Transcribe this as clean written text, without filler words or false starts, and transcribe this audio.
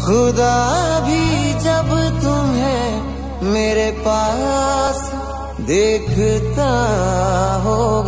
खुदा भी जब तुम्हें मेरे पास देखता होगा।